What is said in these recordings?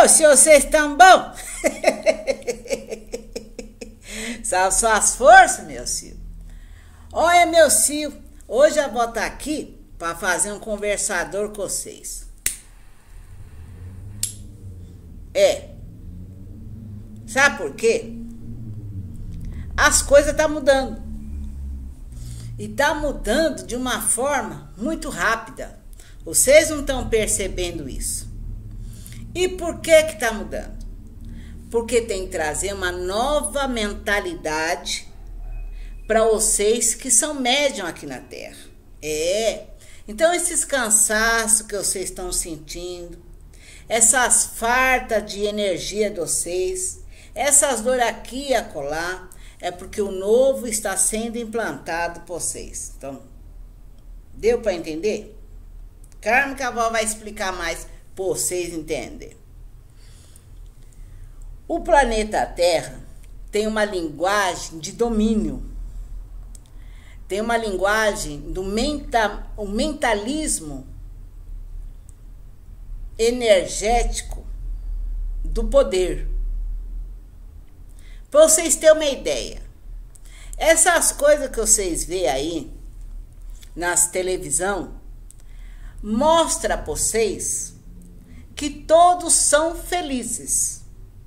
Ô, se vocês estão bom. Salve suas forças, meu filho. Olha, meu filho, hoje eu vou estar aqui para fazer um conversador com vocês. Sabe por quê? As coisas estão mudando. E tá mudando de uma forma muito rápida. Vocês não estão percebendo isso. E por que tá mudando? Porque tem que trazer uma nova mentalidade para vocês que são médium aqui na Terra. Então esses cansaços que vocês estão sentindo, essas fartas de energia de vocês, essas dores aqui e acolá, é porque o novo está sendo implantado por vocês. Então, deu para entender? Calma que a avó vai explicar mais para vocês entenderem. O planeta Terra tem uma linguagem de domínio. Tem uma linguagem do mentalismo energético do poder. Para vocês terem uma ideia, essas coisas que vocês veem aí nas televisão mostra para vocês que todos são felizes,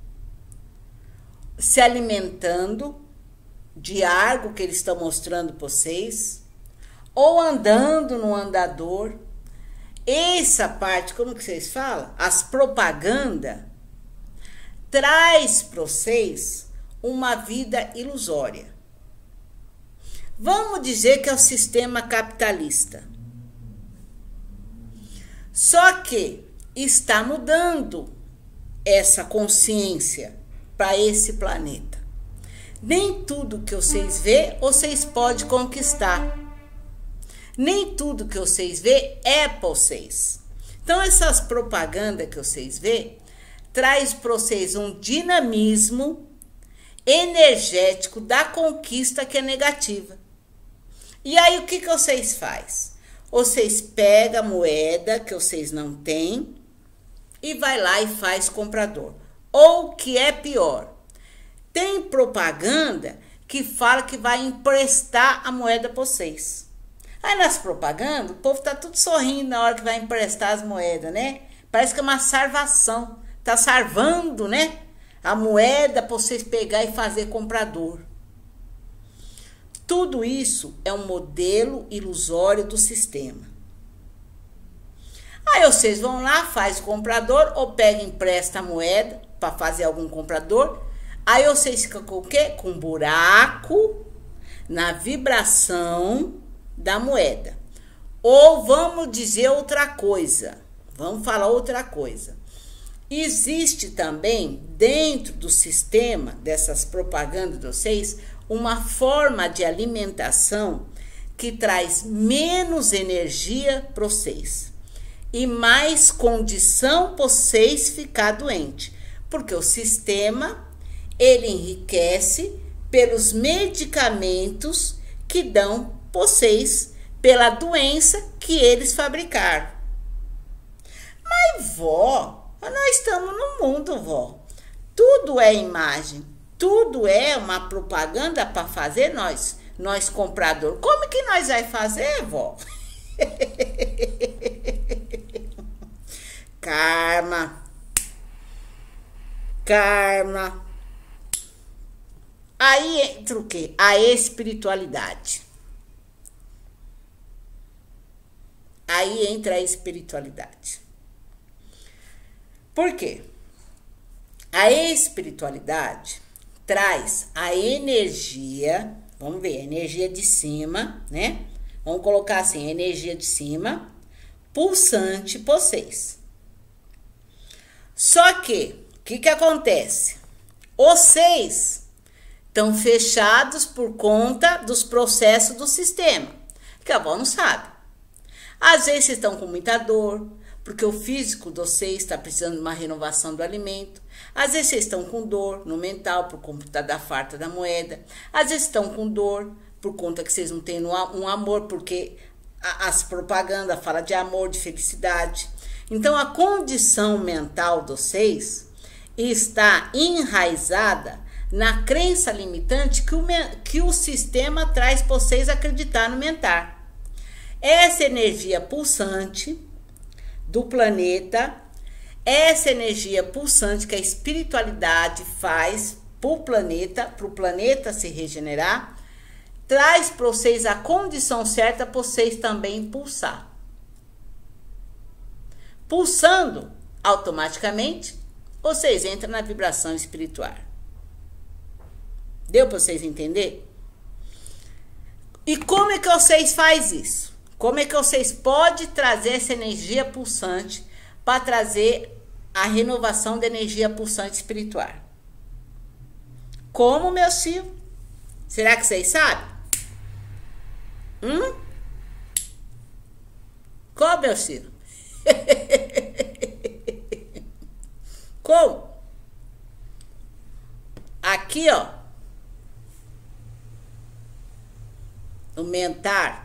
se alimentando de algo que eles estão mostrando para vocês, ou andando no andador. Essa parte, como que vocês falam? As propagandas traz para vocês uma vida ilusória. Vamos dizer que é o sistema capitalista. Só que está mudando essa consciência para esse planeta. Nem tudo que vocês vê, vocês podem conquistar. Nem tudo que vocês vê é para vocês. Então essas propagandas que vocês vê traz para vocês um dinamismo energético da conquista que é negativa. E aí o que vocês fazem? Vocês pegam a moeda que vocês não têm e vai lá e faz comprador. Ou que é pior, tem propaganda que fala que vai emprestar a moeda para vocês. Aí nas propagandas, o povo tá tudo sorrindo na hora que vai emprestar as moedas, né? Parece que é uma salvação. Tá salvando, né? A moeda para vocês pegar e fazer comprador. Tudo isso é um modelo ilusório do sistema. Aí vocês vão lá, faz o comprador, ou pega e empresta a moeda para fazer algum comprador. Aí vocês ficam com o quê? Com um buraco na vibração da moeda. Ou vamos dizer outra coisa. Vamos falar outra coisa. Existe também, dentro do sistema dessas propagandas de vocês, uma forma de alimentação que traz menos energia para vocês e mais condição para vocês ficar doente, porque o sistema ele enriquece pelos medicamentos que dão para vocês pela doença que eles fabricaram. Mas vó, nós estamos no mundo, vó. Tudo é imagem, tudo é uma propaganda para fazer nós comprador. Como que nós vai fazer, vó? Karma. Aí entra o quê? A espiritualidade. Aí entra a espiritualidade. Por quê? A espiritualidade traz a energia, vamos ver, a energia de cima, né? Vamos colocar assim, a energia de cima, pulsante para vocês. Só que, o que acontece? Vocês estão fechados por conta dos processos do sistema, que a avó não sabe. Às vezes vocês estão com muita dor, porque o físico de vocês está precisando de uma renovação do alimento. Às vezes vocês estão com dor no mental por conta da farta da moeda. Às vezes estão com dor por conta que vocês não têm um amor, porque as propagandas falam de amor, de felicidade. Então a condição mental de vocês está enraizada na crença limitante que o sistema traz para vocês acreditar no mental. Essa energia pulsante do planeta, essa energia pulsante que a espiritualidade faz para o planeta se regenerar, traz para vocês a condição certa para vocês também pulsar. Pulsando, automaticamente, vocês entram na vibração espiritual. Deu para vocês entenderem? E como é que vocês fazem isso? Como é que vocês podem trazer essa energia pulsante para trazer a renovação da energia pulsante espiritual? Como, meus filhos? Será que vocês sabem? Como, meus filhos? Como? Aqui, ó. O mental.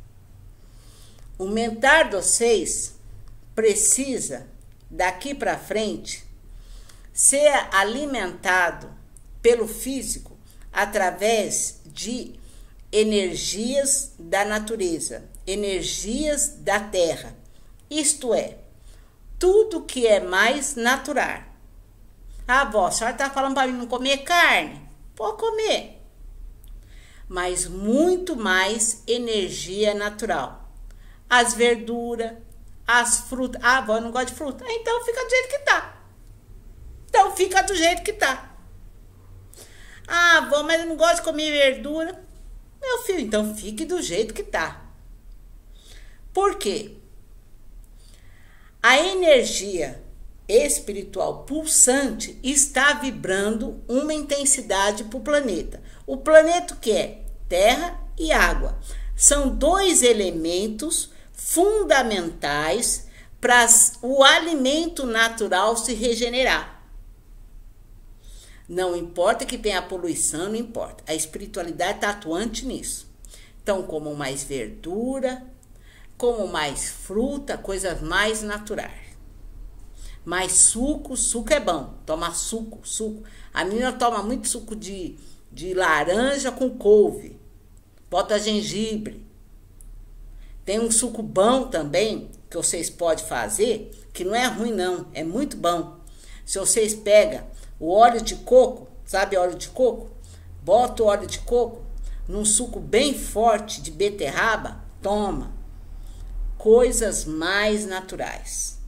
O mental de vocês precisa, daqui para frente, ser alimentado pelo físico através de energias da natureza, energias da terra. Isto é, tudo que é mais natural. Ah, vó, a senhora está falando para mim não comer carne? Pode comer. Mas muito mais energia natural. As verduras, as frutas. Ah, vó, eu não gosto de fruta. Então fica do jeito que tá. Então fica do jeito que tá. Ah, vó, mas eu não gosto de comer verdura. Meu filho, então fique do jeito que tá. Por quê? A energia espiritual pulsante está vibrando uma intensidade para o planeta. O planeta que é terra e água. São dois elementos fundamentais para o alimento natural se regenerar. Não importa que tenha poluição, não importa. A espiritualidade está atuante nisso. Então, como mais verdura, como mais fruta, coisas mais naturais. Mais suco, suco é bom. Toma suco. A menina toma muito suco de laranja com couve. Bota gengibre. Tem um suco bom também, que vocês podem fazer, que não é ruim não, é muito bom. Se vocês pegam o óleo de coco, sabe óleo de coco? Bota o óleo de coco num suco bem forte de beterraba, toma. Coisas mais naturais.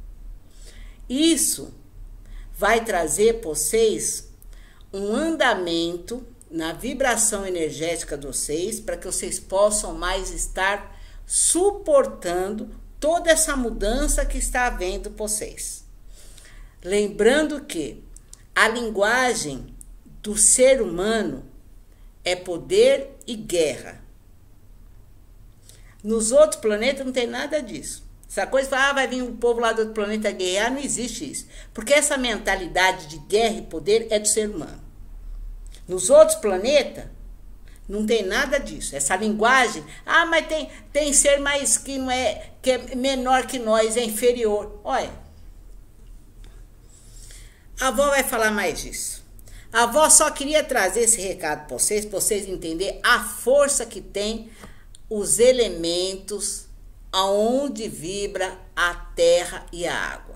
Isso vai trazer para vocês um andamento na vibração energética de vocês, para que vocês possam mais estar suportando toda essa mudança que está havendo para vocês. Lembrando que a linguagem do ser humano é poder e guerra. Nos outros planetas não tem nada disso. Essa coisa fala, vai vir um povo lá do outro planeta guerrear, não existe isso. Porque essa mentalidade de guerra e poder é do ser humano. Nos outros planetas, não tem nada disso. Essa linguagem, mas tem ser mais que não é, que é menor que nós, é inferior. Olha, a avó vai falar mais disso. A avó só queria trazer esse recado para vocês entenderem a força que tem os elementos aonde vibra a terra e a água.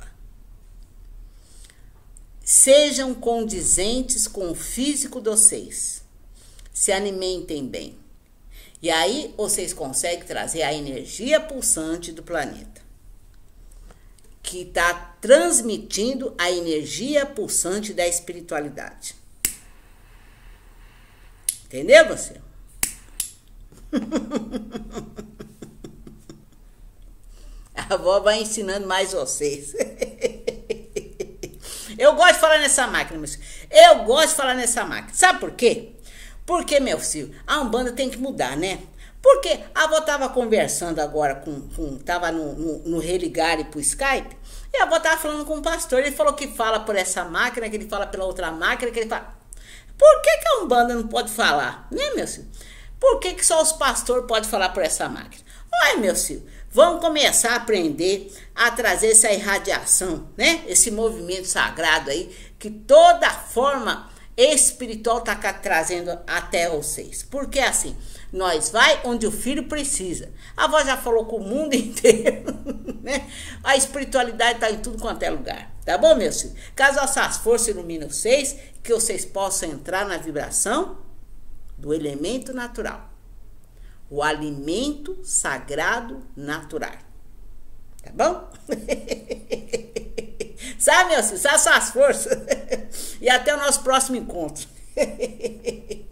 Sejam condizentes com o físico de vocês. Se alimentem bem. E aí vocês conseguem trazer a energia pulsante do planeta, que está transmitindo a energia pulsante da espiritualidade. Entendeu, você? A avó vai ensinando mais vocês. Eu gosto de falar nessa máquina, meu filho. Eu gosto de falar nessa máquina. Sabe por quê? Porque, meu filho, a Umbanda tem que mudar, né? Porque a avó tava conversando agora tava no religar pro Skype, e a avó tava falando com o pastor. Ele falou que fala por essa máquina, que ele fala pela outra máquina, que ele fala... Por que a Umbanda não pode falar, né, meu filho? Por que só os pastores podem falar por essa máquina? Olha, meu filho, vamos começar a aprender a trazer essa irradiação, né? Esse movimento sagrado aí que toda forma espiritual está trazendo até vocês. Porque assim, nós vai onde o filho precisa. A avó já falou com o mundo inteiro, né? A espiritualidade está em tudo quanto é lugar. Tá bom, meus filhos? Caso essas forças iluminem vocês, que vocês possam entrar na vibração do elemento natural. O alimento sagrado natural. Tá bom? Sabe, meus filhos? Sabe essas forças. E até o nosso próximo encontro.